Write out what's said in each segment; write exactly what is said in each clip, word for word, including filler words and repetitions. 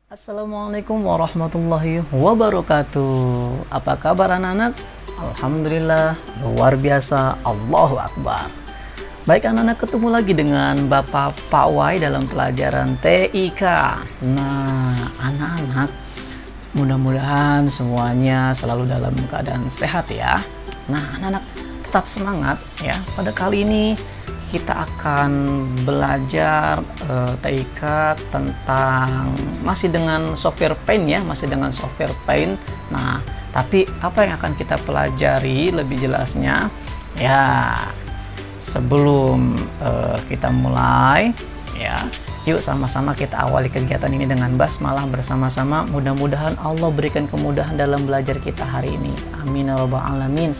Assalamualaikum warahmatullahi wabarakatuh. Apa kabar anak-anak? Alhamdulillah, luar biasa, Allahu Akbar. Baik anak-anak, ketemu lagi dengan Bapak Pak Wai dalam pelajaran T I K. Nah anak-anak, mudah-mudahan semuanya selalu dalam keadaan sehat ya. Nah anak-anak, tetap semangat ya. Pada kali ini kita akan belajar uh, T I K tentang masih dengan software Paint ya, masih dengan software Paint. Nah, tapi apa yang akan kita pelajari lebih jelasnya ya, sebelum uh, kita mulai ya, yuk sama-sama kita awali kegiatan ini dengan basmalah bersama-sama. Mudah-mudahan Allah berikan kemudahan dalam belajar kita hari ini. Amin ya rabbal alamin.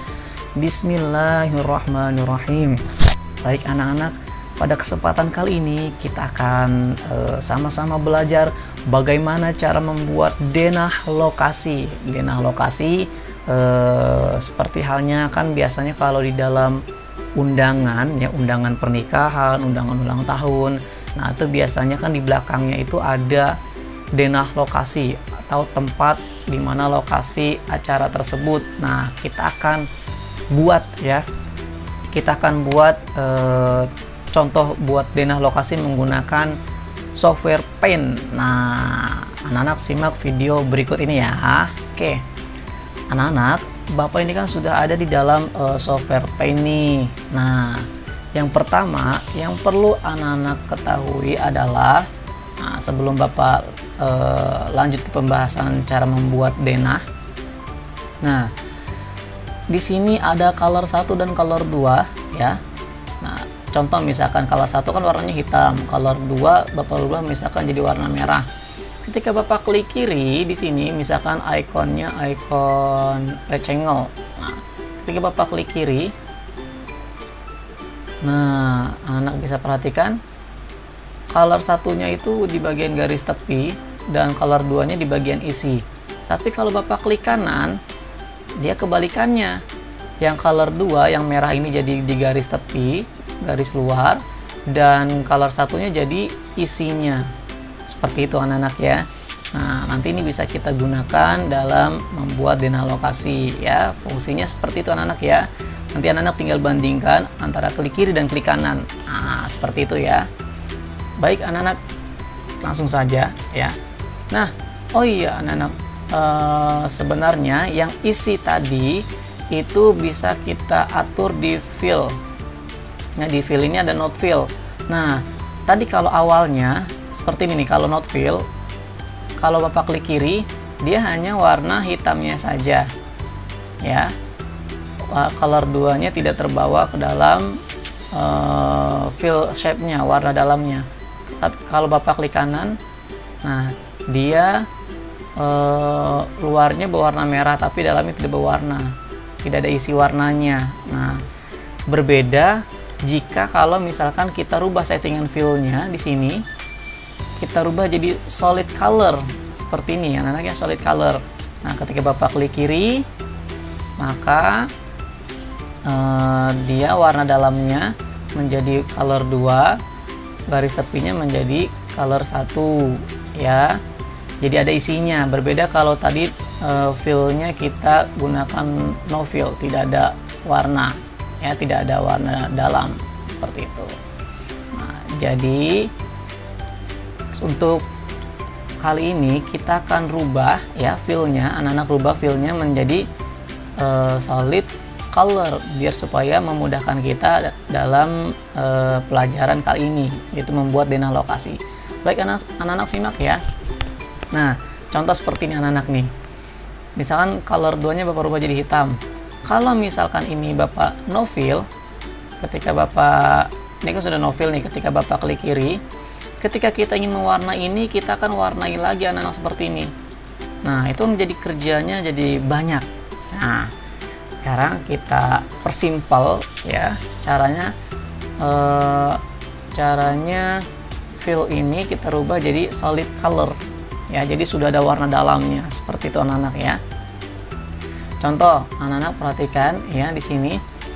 Bismillahirrahmanirrahim. Baik anak-anak, pada kesempatan kali ini kita akan sama-sama uh, belajar bagaimana cara membuat denah lokasi. Denah lokasi uh, seperti halnya kan biasanya kalau di dalam undangan ya, undangan pernikahan, undangan ulang tahun. Nah, itu biasanya kan di belakangnya itu ada denah lokasi atau tempat di mana lokasi acara tersebut. Nah, kita akan buat ya. Kita akan buat e, contoh buat denah lokasi menggunakan software Paint. Nah, anak-anak simak video berikut ini ya. Oke, anak-anak, Bapak ini kan sudah ada di dalam e, software Paint nih. Nah, yang pertama yang perlu anak-anak ketahui adalah, nah, sebelum Bapak e, lanjut ke pembahasan cara membuat denah. Nah, di sini ada color satu dan color dua ya. Nah, contoh misalkan color satu kan warnanya hitam, color dua Bapak rubah misalkan jadi warna merah. Ketika Bapak klik kiri di sini misalkan ikonnya ikon rectangle. Nah, ketika Bapak klik kiri, nah anak-anak bisa perhatikan color satunya itu di bagian garis tepi dan color duanya di bagian isi. Tapi kalau Bapak klik kanan, dia kebalikannya. Yang color dua yang merah ini jadi di garis tepi, garis luar, dan color satunya jadi isinya. Seperti itu anak-anak ya. Nah, nanti ini bisa kita gunakan dalam membuat denah lokasi ya. Fungsinya seperti itu anak-anak ya. Nanti anak-anak tinggal bandingkan antara klik kiri dan klik kanan. Nah, seperti itu ya. Baik anak-anak, langsung saja ya. Nah, oh iya anak-anak, Uh, sebenarnya yang isi tadi itu bisa kita atur di fill. Nah, di fill ini ada not fill. Nah, tadi kalau awalnya seperti ini nih, kalau not fill, kalau Bapak klik kiri, dia hanya warna hitamnya saja ya. Color duanya tidak terbawa ke dalam uh, fill shape-nya, warna dalamnya. Tapi kalau Bapak klik kanan, nah dia Uh, luarnya berwarna merah tapi dalamnya tidak berwarna, tidak ada isi warnanya. Nah, berbeda jika kalau misalkan kita rubah settingan fill-nya di sini, kita rubah jadi solid color seperti ini ya, anak-anak ya, solid color. Nah, ketika Bapak klik kiri, maka uh, dia warna dalamnya menjadi color dua, garis tepinya menjadi color satu ya. Jadi ada isinya. Berbeda kalau tadi uh, fill-nya kita gunakan no fill, tidak ada warna ya, tidak ada warna dalam seperti itu. Nah, jadi untuk kali ini kita akan rubah ya fill-nya, anak-anak rubah fill-nya menjadi uh, solid color biar supaya memudahkan kita dalam uh, pelajaran kali ini, yaitu membuat denah lokasi. Baik anak-anak simak ya. Nah, contoh seperti ini anak-anak nih. Misalkan color duanya Bapak rubah jadi hitam. Kalau misalkan ini Bapak no fill, ketika Bapak, ini kan sudah no fill nih, ketika Bapak klik kiri, ketika kita ingin mewarnai ini, kita akan warnai lagi anak-anak seperti ini. Nah, itu menjadi kerjanya jadi banyak. Nah, sekarang kita persimpel ya, caranya eh, caranya fill ini kita rubah jadi solid color. Ya, jadi sudah ada warna dalamnya seperti itu anak-anak ya. Contoh, anak-anak perhatikan ya di sini,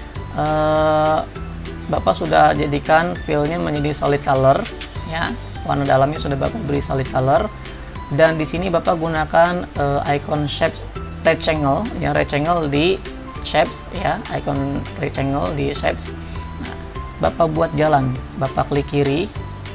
eh, Bapak sudah jadikan fill-nya menjadi solid color ya. Warna dalamnya sudah Bapak beri solid color. Dan di sini Bapak gunakan uh, icon shapes rectangle, yang rectangle di shapes ya, icon rectangle di shapes. Nah, Bapak buat jalan, Bapak klik kiri.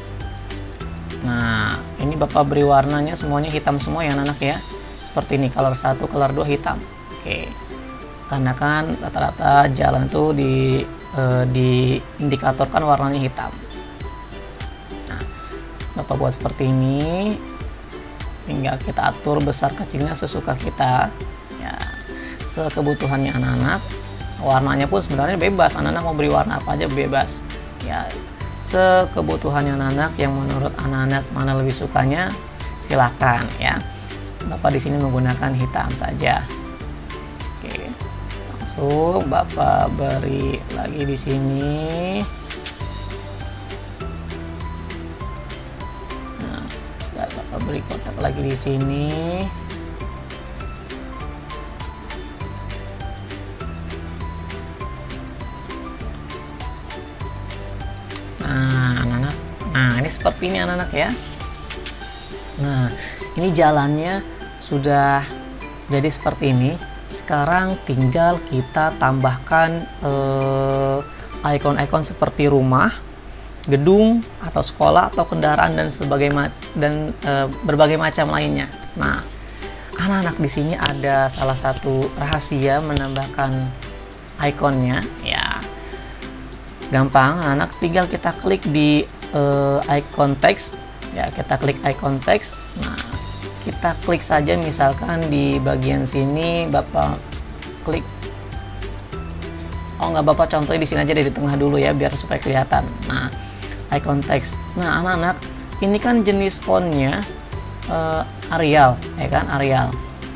Nah, ini Bapak beri warnanya semuanya hitam semua ya anak-anak ya. Seperti ini, color satu, color dua hitam. Oke. Karena kan rata-rata jalan tuh di eh, diindikatorkan warnanya hitam. Nah, Bapak buat seperti ini. Tinggal kita atur besar kecilnya sesuka kita. Ya, sekebutuhannya anak-anak. Warnanya pun sebenarnya bebas, anak-anak mau beri warna apa aja bebas. Ya, sekebutuhannya anak-anak, yang menurut anak-anak mana lebih sukanya silakan ya. Bapak di sini menggunakan hitam saja. Oke, langsung Bapak beri lagi di sini. Nah, Bapak beri kotak lagi di sini. Nah, anak-anak. Nah, ini seperti ini anak-anak ya. Nah, ini jalannya sudah jadi seperti ini. Sekarang tinggal kita tambahkan icon-icon eh, seperti rumah, gedung atau sekolah atau kendaraan dan sebagai dan eh, berbagai macam lainnya. Nah, anak-anak di sini ada salah satu rahasia menambahkan ikonnya ya. Gampang, anak tinggal kita klik di uh, icon text ya, kita klik icon text. Nah, kita klik saja misalkan di bagian sini, Bapak klik. Oh, nggak Bapak contohnya di sini aja deh, di tengah dulu ya biar supaya kelihatan. Nah, icon text. Nah, anak-anak, ini kan jenis fontnya uh, Arial ya kan, Arial.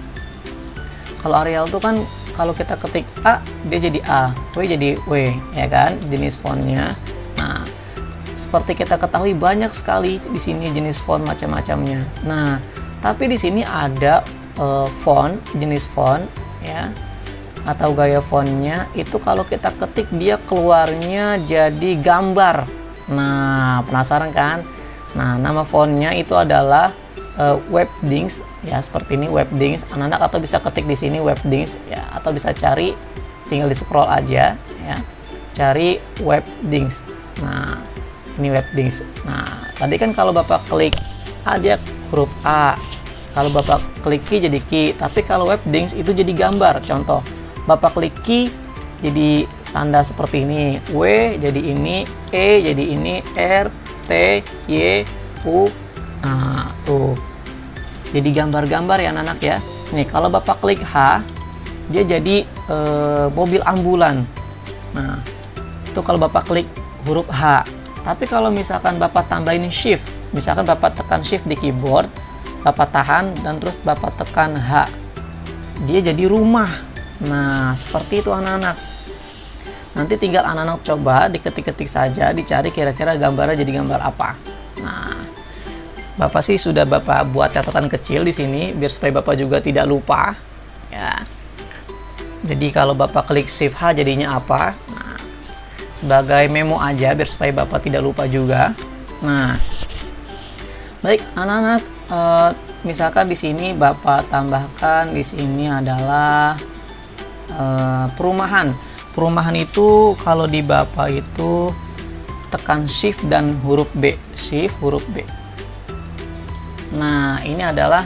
Kalau Arial tuh kan kalau kita ketik A, dia jadi A, W jadi W, ya kan, jenis fontnya. Nah, seperti kita ketahui banyak sekali di sini jenis font macam-macamnya. Nah, tapi di sini ada uh, font, jenis font, ya, atau gaya fontnya itu kalau kita ketik dia keluarnya jadi gambar. Nah, penasaran kan? Nah, nama fontnya itu adalah Uh, Webdings ya, seperti ini Webdings anak-anak, atau bisa ketik di sini Webdings ya, atau bisa cari, tinggal di scroll aja ya, cari Webdings. Nah, ini Webdings. Nah, tadi kan kalau Bapak klik A dia huruf A, kalau Bapak klik Q jadi Q, tapi kalau Webdings itu jadi gambar. Contoh, Bapak klik Q jadi tanda seperti ini, W jadi ini, E jadi ini, R, T, Y, U. Nah, tuh jadi gambar-gambar ya anak-anak ya. Nih, kalau Bapak klik H dia jadi e, mobil ambulan. Nah, itu kalau Bapak klik huruf H. Tapi kalau misalkan Bapak tambahin shift, misalkan Bapak tekan shift di keyboard, Bapak tahan dan terus Bapak tekan H, dia jadi rumah. Nah, seperti itu anak-anak. Nanti tinggal anak-anak coba diketik-ketik saja, dicari kira-kira gambarnya jadi gambar apa. Nah, Bapak sih sudah Bapak buat catatan kecil di sini biar supaya Bapak juga tidak lupa ya. Jadi kalau Bapak klik shift H jadinya apa? Nah, sebagai memo aja biar supaya Bapak tidak lupa juga. Nah, baik anak-anak, eh, misalkan di sini Bapak tambahkan di sini adalah eh, perumahan. Perumahan itu kalau di Bapak itu tekan shift dan huruf B, shift huruf B. Nah, ini adalah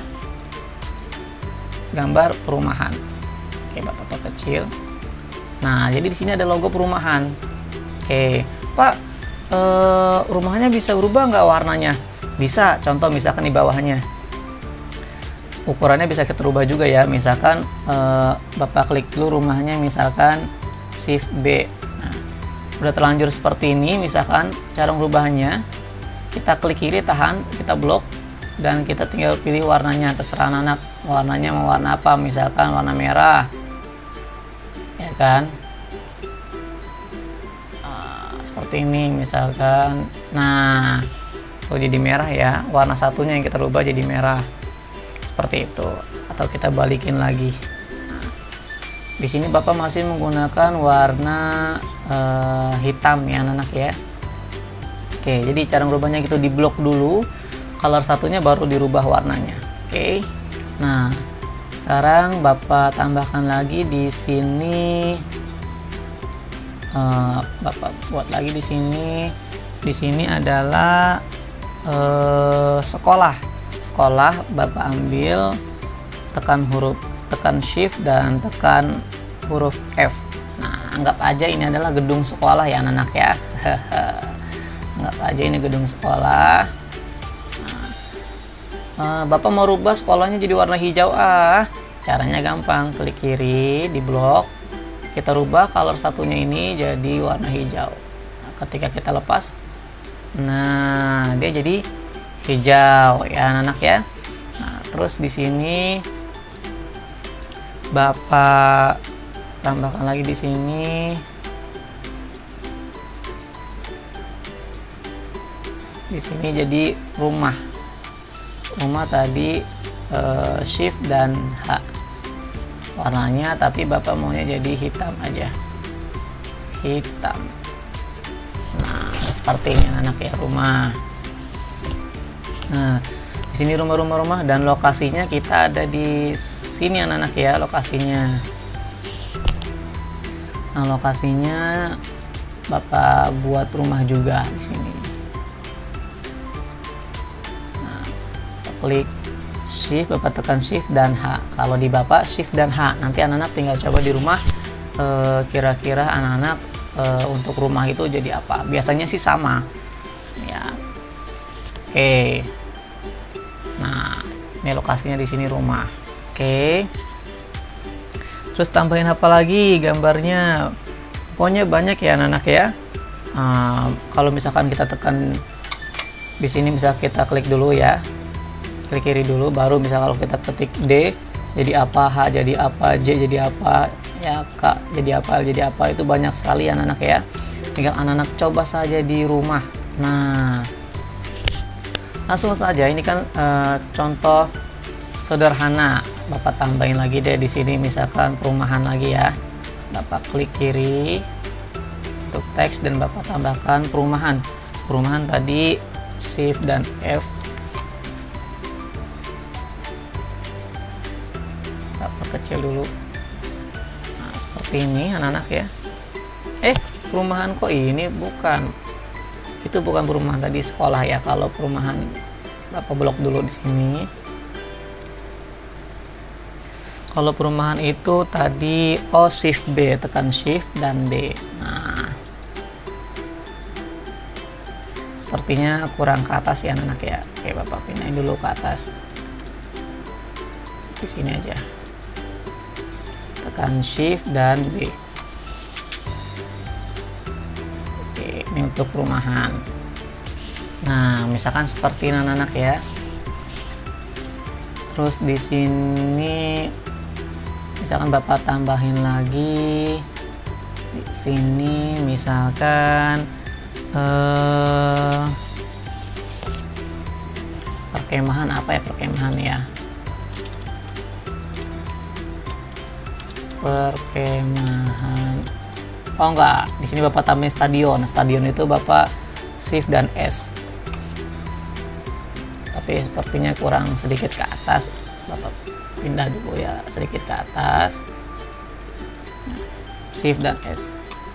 gambar perumahan. Oke, Bapak kecil. Nah, jadi di sini ada logo perumahan. Oke, Pak, eh, rumahnya bisa berubah nggak warnanya? Bisa. Contoh misalkan di bawahnya. Ukurannya bisa kita rubah juga ya. Misalkan eh, Bapak klik dulu rumahnya, misalkan shift B. Nah, udah terlanjur seperti ini. Misalkan cara merubahnya, kita klik kiri, tahan, kita blok. Dan kita tinggal pilih warnanya, terserah anak warnanya mau warna apa, misalkan warna merah ya kan. Nah, seperti ini misalkan. Nah, tuh jadi merah ya, warna satunya yang kita rubah jadi merah seperti itu, atau kita balikin lagi. Nah, di sini Bapak masih menggunakan warna uh, hitam ya anak-anak ya. Oke, jadi cara merubahnya gitu, di blok dulu, color satunya baru dirubah warnanya. Oke. Oke. Nah, sekarang Bapak tambahkan lagi di sini. Uh, Bapak buat lagi di sini. Di sini adalah uh, sekolah. Sekolah Bapak ambil, tekan huruf, tekan shift dan tekan huruf F. Nah, anggap aja ini adalah gedung sekolah ya anak-anak ya. Anggap aja ini gedung sekolah. Uh, Bapak mau rubah sekolahnya jadi warna hijau, ah caranya gampang, klik kiri di blok, kita rubah color satunya ini jadi warna hijau. Nah, ketika kita lepas, nah dia jadi hijau ya anak-anak ya. Nah, terus di sini Bapak tambahkan lagi di sini. Di sini jadi rumah. Rumah tadi uh, shift dan H warnanya, tapi Bapak maunya jadi hitam aja, hitam. Nah, seperti ini anak ya rumah. Nah, di sini rumah-rumah-rumah dan lokasinya kita ada di sini anak-anak ya, lokasinya. Nah, lokasinya Bapak buat rumah juga di sini. Klik shift, Bapak tekan shift dan H. Kalau di Bapak shift dan H, nanti anak-anak tinggal coba di rumah kira-kira e, anak-anak e, untuk rumah itu jadi apa. Biasanya sih sama ya. Oke, nah ini lokasinya di sini rumah. Oke, terus tambahin apa lagi gambarnya, pokoknya banyak ya anak-anak ya. Nah, kalau misalkan kita tekan di sini, misal kita klik dulu ya, klik kiri dulu, baru bisa kalau kita ketik D jadi apa, H jadi apa, J jadi apa ya, K jadi apa, jadi apa, itu banyak sekali anak-anak ya. Tinggal anak-anak coba saja di rumah. Nah, langsung saja ini kan e, contoh sederhana. Bapak tambahin lagi deh di sini, misalkan perumahan lagi ya. Bapak klik kiri untuk teks dan Bapak tambahkan perumahan. Perumahan tadi shift dan F. Kecil dulu. Nah, seperti ini anak-anak ya. Eh, perumahan kok ini bukan. Itu bukan perumahan tadi, sekolah ya. Kalau perumahan Bapak blok dulu di sini. Kalau perumahan itu tadi oh shift B, tekan shift dan B. Nah, sepertinya kurang ke atas ya anak-anak ya. Oke, Bapak pindahin dulu ke atas. Di sini aja. Tekan shift dan B. Oke, ini untuk perumahan. Nah, misalkan seperti ini anak-anak ya. Terus di sini misalkan Bapak tambahin lagi di sini, misalkan eh, perkemahan, apa ya perkemahan ya? Perkemahan. Oh enggak, di sini Bapak tambahin stadion. Stadion itu Bapak shift dan S. Tapi sepertinya kurang sedikit ke atas. Bapak pindah dulu ya, sedikit ke atas. Shift dan S.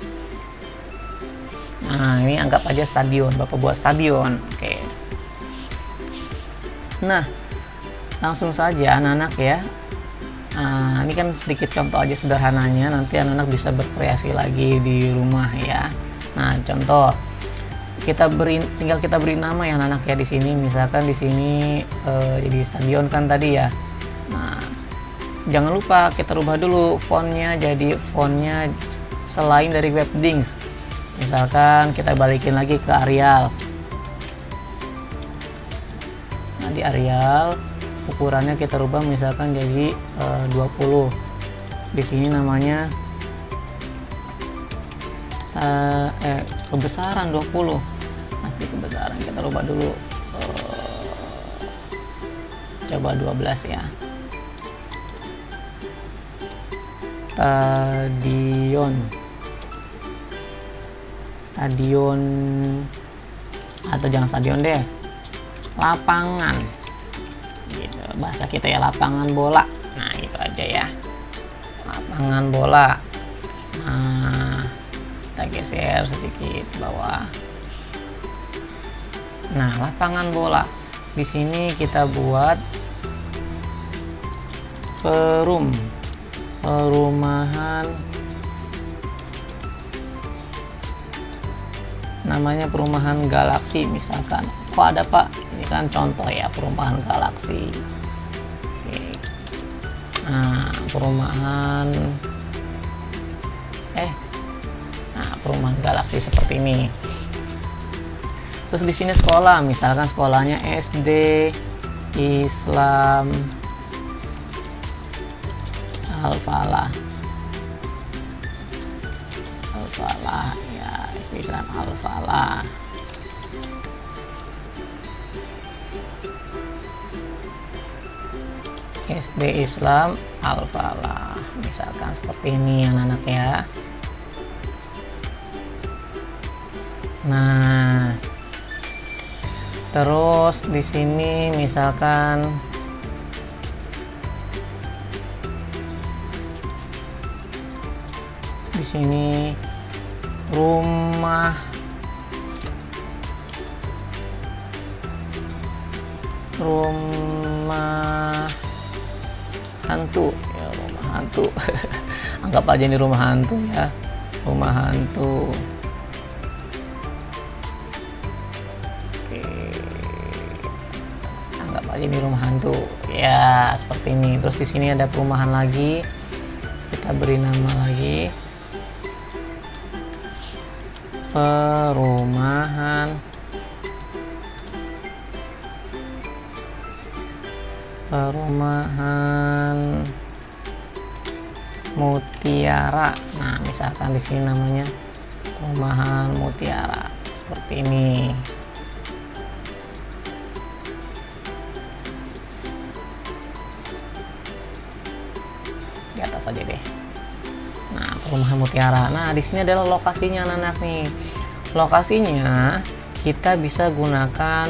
Nah, ini anggap aja stadion. Bapak buat stadion. Oke. Nah, langsung saja anak-anak ya. Nah, ini kan sedikit contoh aja sederhananya, nanti anak-anak bisa berkreasi lagi di rumah ya. Nah, contoh kita beri, tinggal kita beri nama ya anak-anak ya di sini. Misalkan di sini eh, jadi stadion kan tadi ya. Nah, jangan lupa kita rubah dulu fontnya, jadi fontnya selain dari Webdings. Misalkan kita balikin lagi ke Arial. Nah, di Arial ukurannya kita rubah misalkan jadi uh, dua puluh. Di sini namanya uh, eh kebesaran dua puluh. Pasti kebesaran kita rubah dulu. Uh, coba dua belas ya. Stadion. Stadion atau jangan stadion deh. Lapangan. gitu. Bahasa kita ya lapangan bola. Nah gitu aja ya, lapangan bola. Nah kita geser sedikit bawah. Nah lapangan bola di sini kita buat perum perumahan, namanya perumahan Galaksi misalkan. Kok ada Pak? Ini kan contoh ya, perumahan Galaksi. Oke. Nah perumahan eh nah perumahan Galaksi seperti ini. Terus di sini sekolah, misalkan sekolahnya S D Islam Al-Falah. Al-Falah ya, S D Islam Al-Falah. S D Islam Al-Falah. Misalkan seperti ini anak-anak ya. Nah, terus di sini misalkan di sini rumah rumah hantu ya, rumah hantu. Anggap aja ini rumah hantu ya, rumah hantu. Aja ini rumah hantu ya, seperti ini. Terus di sini ada perumahan lagi, kita beri nama lagi perumahan perumahan Mutiara. Nah misalkan di sini namanya perumahan Mutiara seperti ini. Di atas aja deh. Nah perumahan Mutiara. Nah di sini adalah lokasinya anak-anak nih. Lokasinya kita bisa gunakan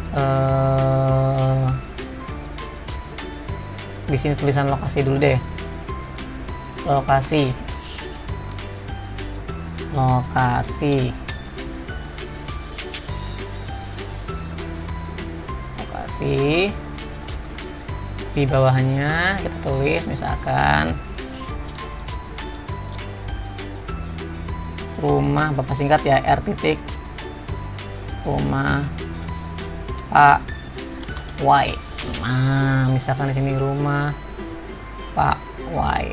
eh, di sini tulisan lokasi dulu deh. Lokasi. Lokasi. Lokasi. Di bawahnya kita tulis misalkan rumah, Bapak singkat ya, R titik rumah Pak Y. Nah misalkan di sini rumah Pak Y.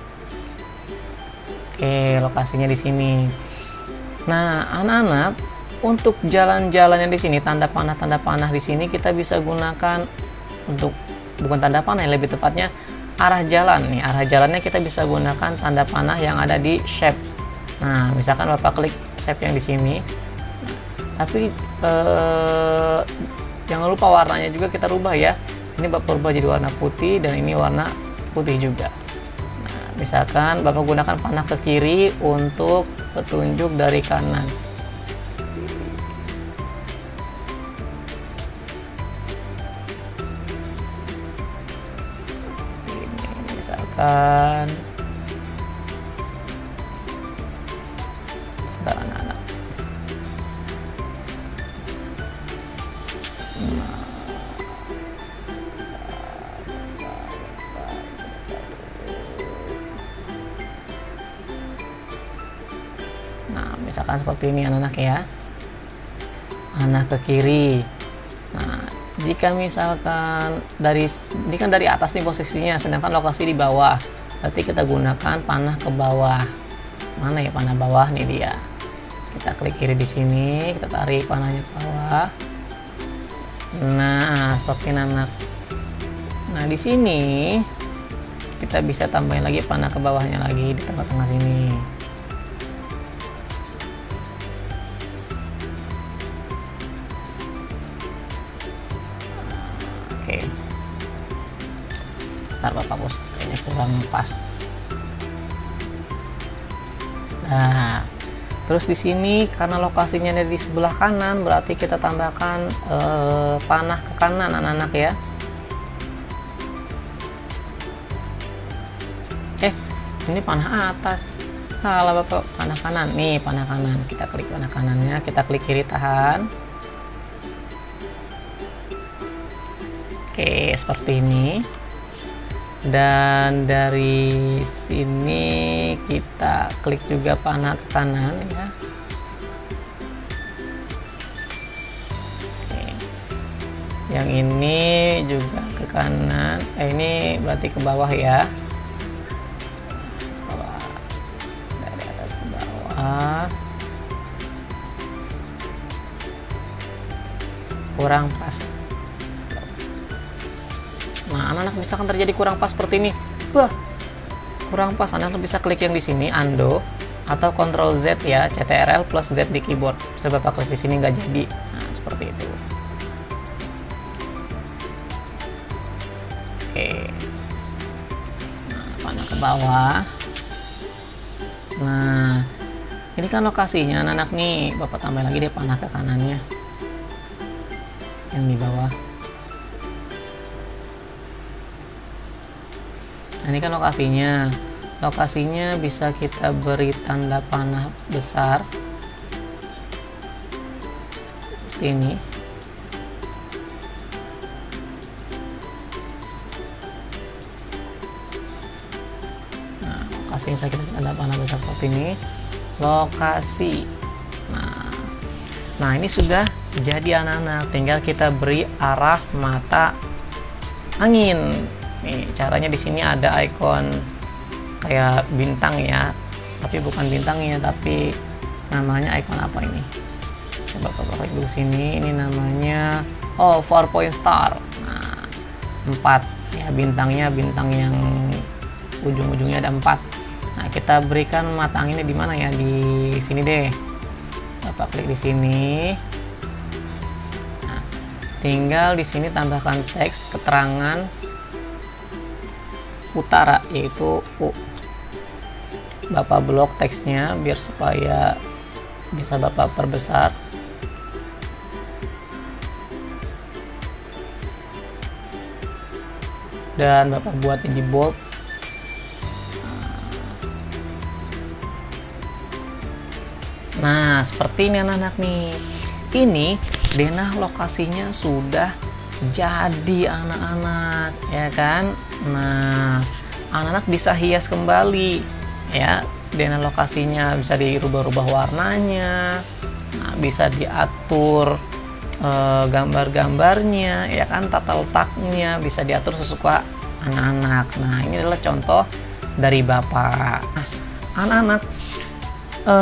Oke, lokasinya di sini. Nah anak-anak, untuk jalan-jalannya di sini, tanda panah tanda panah di sini kita bisa gunakan untuk, bukan tanda panah, lebih tepatnya arah jalan nih. Arah jalannya kita bisa gunakan tanda panah yang ada di shape. Nah, misalkan Bapak klik shape yang di sini. Tapi eh, jangan lupa warnanya juga kita rubah ya. Ini Bapak rubah jadi warna putih dan ini warna putih juga. Nah, misalkan Bapak gunakan panah ke kiri untuk petunjuk dari kanan. Misalkan sebentar anak-anak. Nah misalkan seperti ini anak-anak ya, panah ke kiri. Nah jika misalkan dari ini kan dari atas nih posisinya, sedangkan lokasi di bawah, berarti kita gunakan panah ke bawah. Mana ya panah bawah nih dia? Kita klik kiri di sini, kita tarik panahnya ke bawah. Nah seperti anak. Nah di sini kita bisa tambahin lagi panah ke bawahnya lagi di tengah-tengah sini. Oke, ntar Bapak bos kayaknya kurang pas. Nah, terus di sini karena lokasinya ada di sebelah kanan, berarti kita tambahkan eh, panah ke kanan anak-anak ya. eh ini panah atas, salah Bapak, panah kanan. Nih panah kanan, kita klik panah kanannya, kita klik kiri tahan. Oke, seperti ini. Dan dari sini kita klik juga panah ke kanan ya. Oke. Yang ini juga ke kanan, eh ini berarti ke bawah ya. Bawah. Dari atas ke bawah. Kurang pas. Nah, anak-anak misalkan terjadi kurang pas seperti ini, wah, kurang pas, anak-anak bisa klik yang di sini, undo, atau Ctrl Z ya, C T R L plus Z di keyboard. Bisa Bapak klik di sini nggak jadi. Nah, seperti itu. Oke. Nah, panah ke bawah. Nah, ini kan lokasinya, anak-anak nih, Bapak tambah lagi deh panah ke kanannya, yang di bawah. Nah, ini kan lokasinya. Lokasinya bisa kita beri tanda panah besar seperti ini. Nah, lokasinya bisa kita tanda panah besar seperti ini. Lokasi. Nah, nah ini sudah jadi anak-anak. Tinggal kita beri arah mata angin. Nih, caranya di sini ada ikon kayak bintang ya, tapi bukan bintangnya, tapi namanya ikon apa ini? Coba Bapak klik dulu sini. Ini namanya oh four point star. Nah, empat ya, bintangnya bintang yang ujung-ujungnya ada empat. Nah, kita berikan mata anginnya di mana ya? Di sini deh. Bapak klik di sini. Nah, tinggal di sini tambahkan teks keterangan utara, yaitu U. Bapak blok teksnya biar supaya bisa Bapak perbesar. Dan Bapak buat ini bold. Nah, seperti ini anak-anak nih. Ini denah lokasinya sudah jadi anak-anak, ya kan? Nah, anak-anak bisa hias kembali ya. Denah lokasinya bisa dirubah-rubah warnanya. Nah, bisa diatur e, gambar-gambarnya, ya kan? Tata letaknya bisa diatur sesuka anak-anak. Nah, ini adalah contoh dari Bapak. Nah, anak-anak e,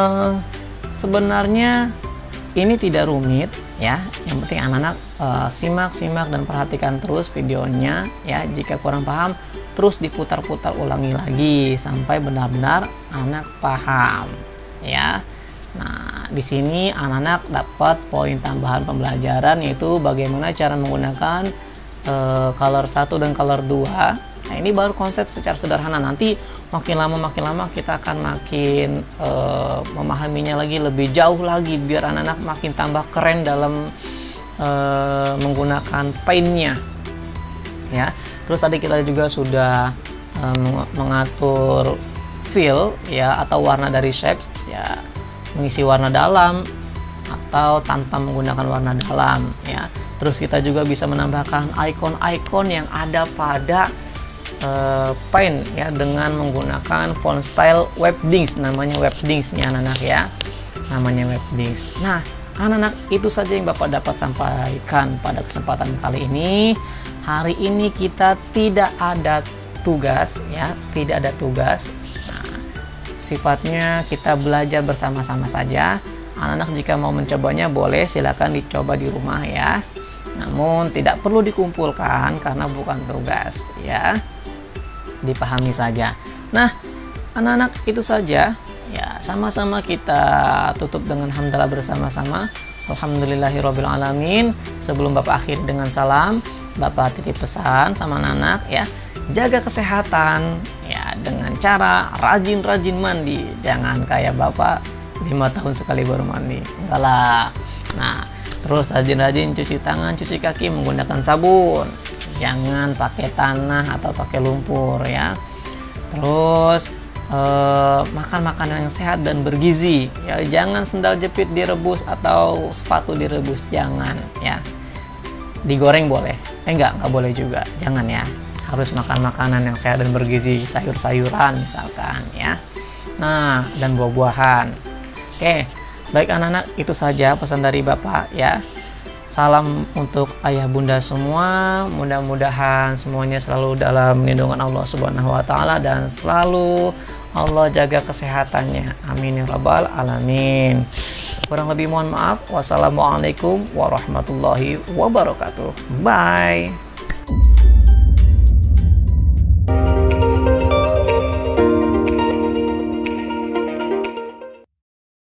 sebenarnya ini tidak rumit ya, yang penting anak-anak uh, simak simak dan perhatikan terus videonya ya. Jika kurang paham, terus diputar-putar ulangi lagi sampai benar-benar anak paham ya. Nah, di sini anak-anak dapat poin tambahan pembelajaran, yaitu bagaimana cara menggunakan uh, color satu dan color dua. Nah, ini baru konsep secara sederhana. Nanti makin lama makin lama kita akan makin uh, memahaminya lagi lebih jauh lagi, biar anak-anak makin tambah keren dalam uh, menggunakan paintnya ya. Terus tadi kita juga sudah uh, mengatur fill ya, atau warna dari shapes ya, mengisi warna dalam atau tanpa menggunakan warna dalam ya. Terus kita juga bisa menambahkan icon-icon yang ada pada Uh, paint ya, dengan menggunakan font style Webdings, namanya Webdings nya anak-anak ya, namanya Webdings. Nah, anak-anak, itu saja yang Bapak dapat sampaikan pada kesempatan kali ini. Hari ini kita tidak ada tugas ya, tidak ada tugas. Nah, sifatnya kita belajar bersama-sama saja. Anak-anak jika mau mencobanya boleh, silakan dicoba di rumah ya. Namun tidak perlu dikumpulkan karena bukan tugas ya. Dipahami saja. Nah, anak-anak, itu saja ya. Sama-sama kita tutup dengan hamdalah bersama-sama. Alhamdulillahirabbil alamin. Sebelum Bapak akhiri dengan salam, Bapak titip pesan sama anak-anak ya. Jaga kesehatan ya dengan cara rajin-rajin mandi. Jangan kayak Bapak lima tahun sekali baru mandi. Enggak lah. Nah, terus rajin-rajin cuci tangan, cuci kaki menggunakan sabun. Jangan pakai tanah atau pakai lumpur ya. Terus eh, makan makanan yang sehat dan bergizi ya, jangan sendal jepit direbus atau sepatu direbus, jangan ya. Digoreng boleh, eh enggak, enggak boleh juga, jangan ya. Harus makan makanan yang sehat dan bergizi, sayur-sayuran misalkan ya. Nah, dan buah-buahan. Oke, baik anak-anak, itu saja pesan dari Bapak ya. Salam untuk ayah bunda semua. Mudah-mudahan semuanya selalu dalam lindungan Allah Subhanahu wa taala dan selalu Allah jaga kesehatannya. Amin ya rabbal alamin. Kurang lebih mohon maaf. Wassalamualaikum warahmatullahi wabarakatuh. Bye.